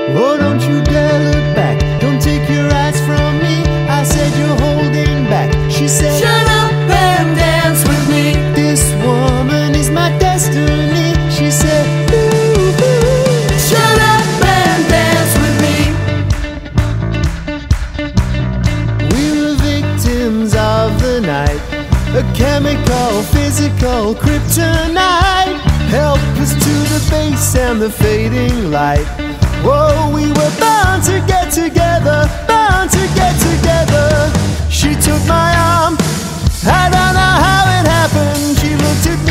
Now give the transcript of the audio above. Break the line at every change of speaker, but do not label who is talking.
Oh, don't you dare look back, don't take your eyes from me. I said you're holding back. She said,
shut up and dance with me.
this woman is my destiny. She said, ooh, ooh.
Shut up and dance with me.
We were victims of the night, a chemical, physical kryptonite. Help us to the base and the fading light. Whoa, we were bound to get together, bound to get together. She took my arm, I don't know how it happened. She looked at me